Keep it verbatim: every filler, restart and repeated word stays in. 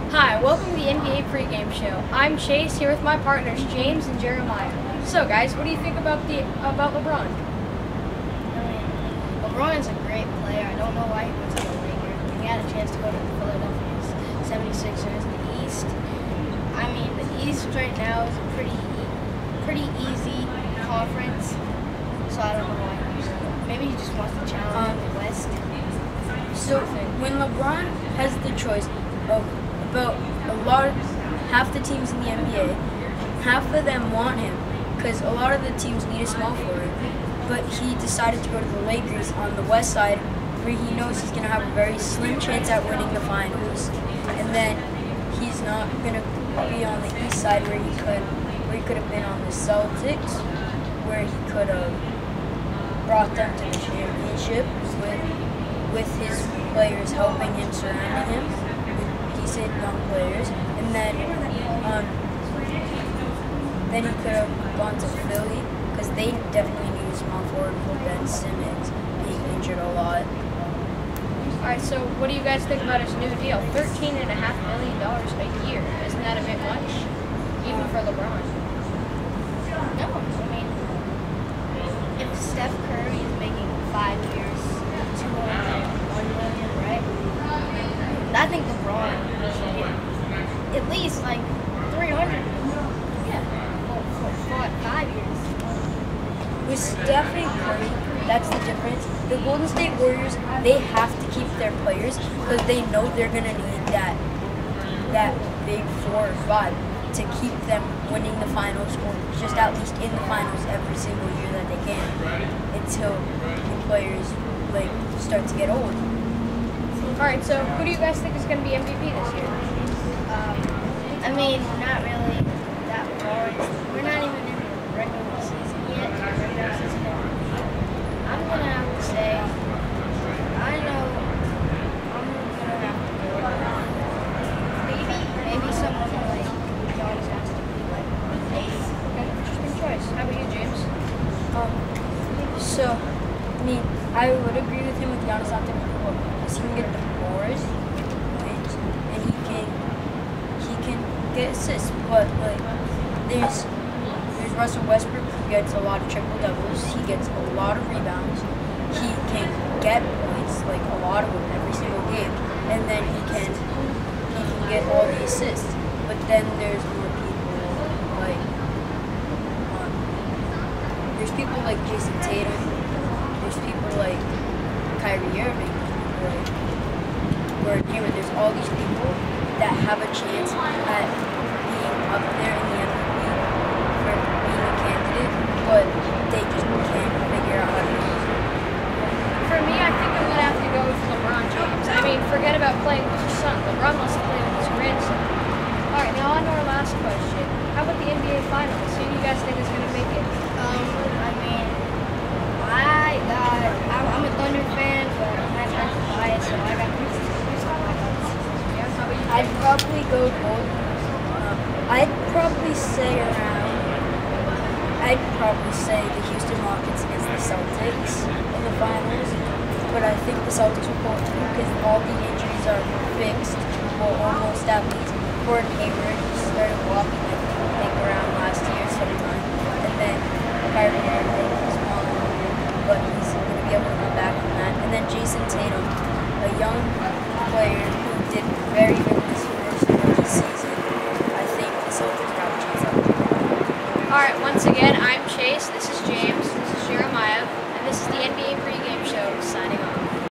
Hi, welcome to the N B A pregame show. I'm Chase here with my partners James and Jeremiah. So, guys, what do you think about the about LeBron? I mean, LeBron is a great player. I don't know why he went to the Lakers. He had a chance to go to the Philadelphia seventy-sixers, the East. I mean, the East right now is a pretty, pretty easy conference. So I don't know why. Maybe he just wants to challenge um, the West. So when LeBron has the choice of about a lot of half the teams in the N B A, half of them want him because a lot of the teams need a small forward. But he decided to go to the Lakers on the West side, where he knows he's going to have a very slim chance at winning the finals. And then he's not going to be on the East side where he could, where he could have been on the Celtics, where he could have brought them to the championship with with his players helping him, surrounding him with decent young players, and then um, then he could have gone to Philly because they definitely need a small forward for Ben Simmons being injured a lot. All right, so what do you guys think about his new deal? Thirteen and a half million dollars a year. Isn't that a bit much, even for LeBron? No, I mean, if Steph Curry is making five years, two hundred one million, right? I think LeBron should get at least like three hundred. Yeah, for, for, for like five years. With Steph and Curry, that's the difference. The Golden State Warriors, they have to keep their players because they know they're gonna need that that big four or five to keep them winning the finals, or just at least in the finals every single year that they can, until the players like start to get old. All right, so who do you guys think is going to be M V P this year? Um, I mean, we're not really that far. We're not even in the regular season yet. Regular season. I'm gonna have to say, I know, I'm gonna have to go. Maybe, maybe someone like Giannis has to be like eighth. Okay, interesting choice. How about you, James? Um, so, I mean, I would agree with him with Giannis Antetokounmpo because he can get the boards, wins, and he can he can get assists. But like, there's there's Russell Westbrook who gets a lot of triple doubles. He gets a lot of rebounds. He can get points, like a lot of them every single game, and then he can he can get all the assists. But then there's more people like um, there's people like Jason Tatum. There's people like Kyrie Irving, like Gordon Hayward. There's all these people that have a chance at being up there in the M V P for being a candidate, but they just can't figure out how to do it. For me, I think I'm going to have to go with LeBron James. I mean, forget about playing with your son. LeBron wants to play with his grandson. All right, now on to our last question. How about the N B A Finals? Who do you guys think is going to make it? Um, I mean, I got, I'm, I'm a Thunder fan, but I'm not trying to bias, so I got Houston. Yeah, how about you? I'd probably go Golden. Um, I'd probably say around. I'd probably say the Houston Rockets against the Celtics in the finals, but I think the Celtics will pull through because all the injuries are fixed, well, almost at least. Gordon Hayward started walking, I think, around last year sometime, and then Kyrie Irving is smaller, but he's going to be able to come back from that. And then Jason Tatum, a young player who did very good this first rookie season. I think the Celtics have a chance at winning. All right, once again, I'm Chase. This is James.